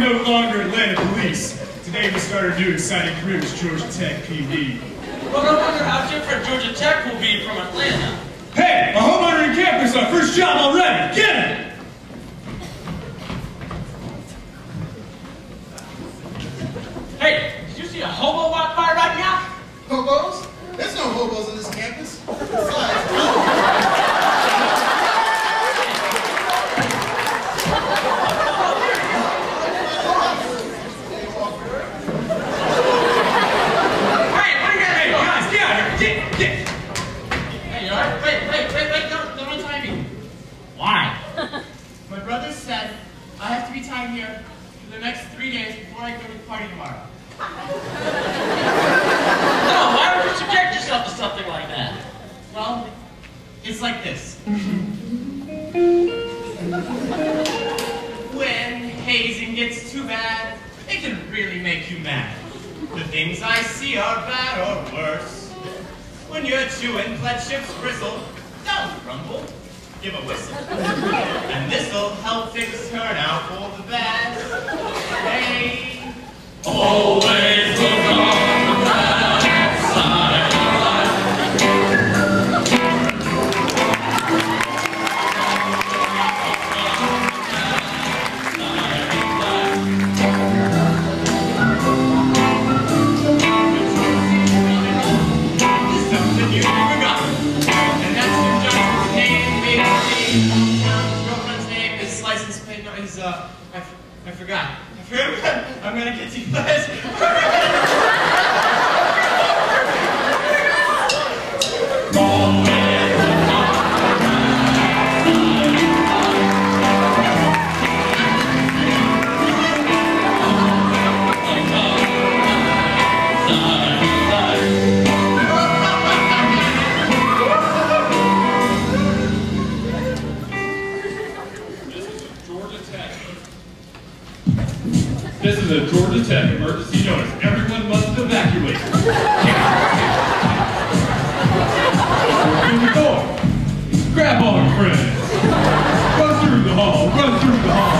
no longer Atlanta police. Today we start our new exciting career as Georgia Tech PD. Well, no wonder how different Georgia Tech will be from Atlanta. Hey, a homeowner in campus, our first job already. Get it! Hey, did you see a hobo walk by right now? Hobos? There's no hobos on this campus. Besides, Why? My brother said I have to be tied here for the next 3 days before I go to the party tomorrow. No, why would you subject yourself to something like that? Well, it's like this. When hazing gets too bad, it can really make you mad. The things I see are bad or worse. When you're chewing pledge chips bristle, don't grumble. Give a whistle. And this'll help things turn out for the best. Hey, Always look on the bright side of life. there's something you forgot. And that's your Johnson's name, maybe his girlfriend's name, his license plate, no, his, I forgot. I'm gonna get to you guys. This is a Georgia Tech emergency notice. Everyone must evacuate. Open the door. Grab all your friends. Run through the hall. Run through the hall.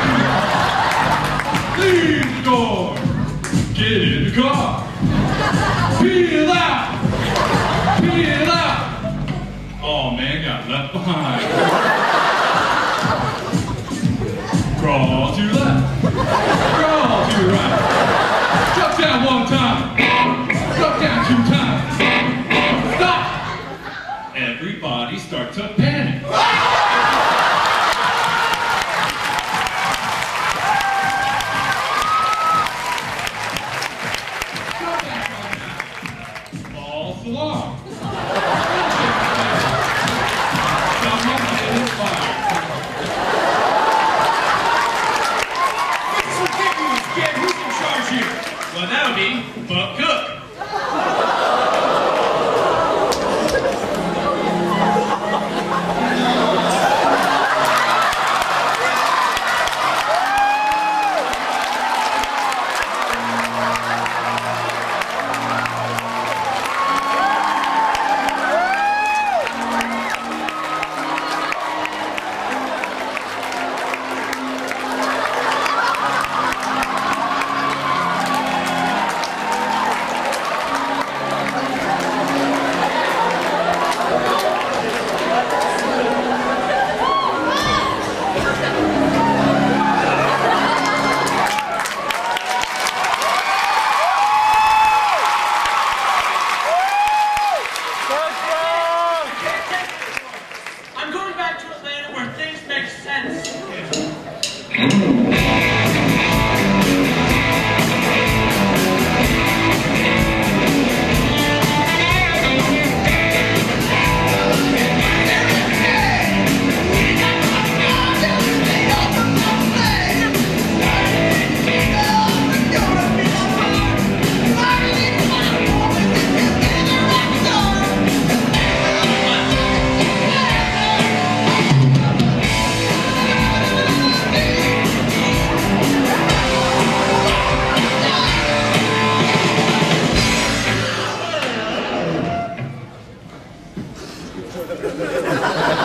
Leave the door. Get in the car. Peel out. Peel out. Oh man, got left behind. Crawl to your left. Crawl to your right. Drop down one time. Drop down 2 times. Stop. Everybody start to panic. False alarm. Someone is fired. Who's in charge here? Well, that would be Buck Cook.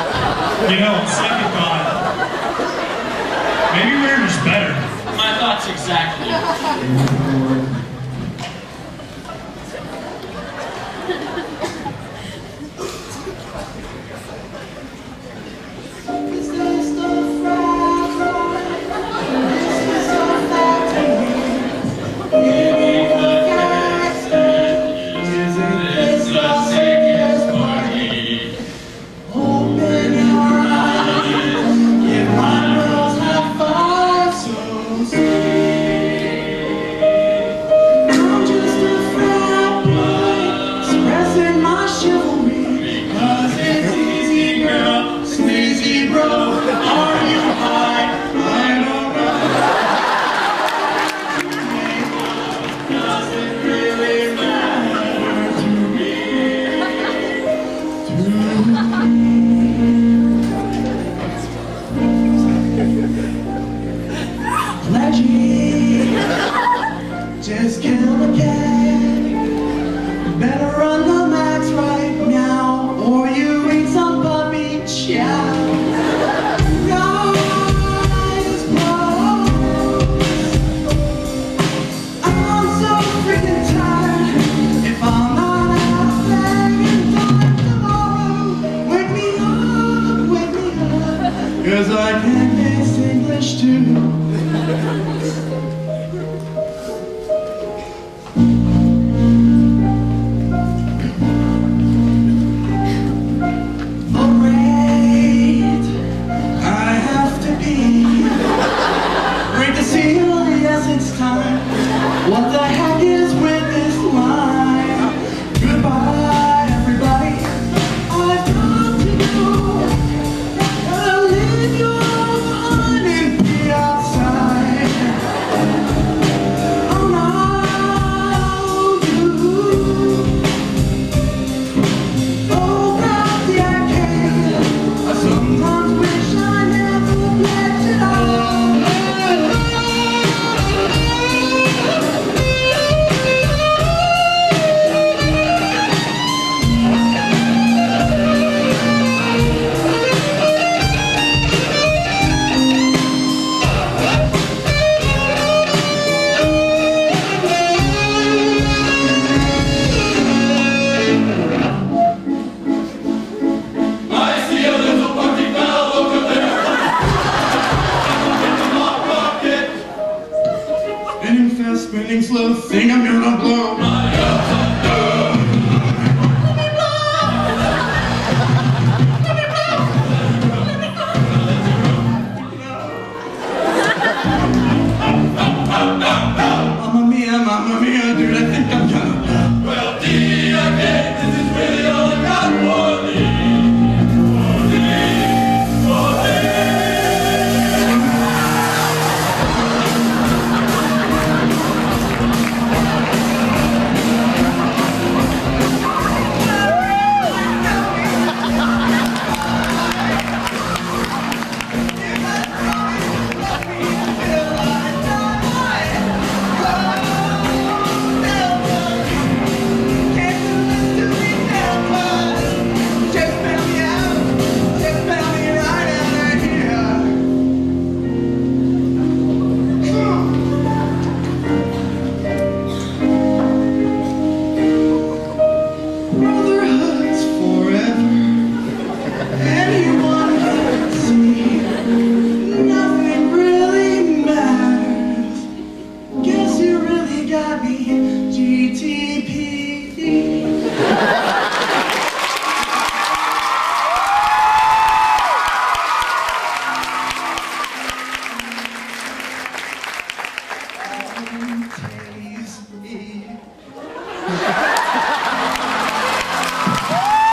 You know, second thought, maybe we're just better. My thoughts 'cause I can't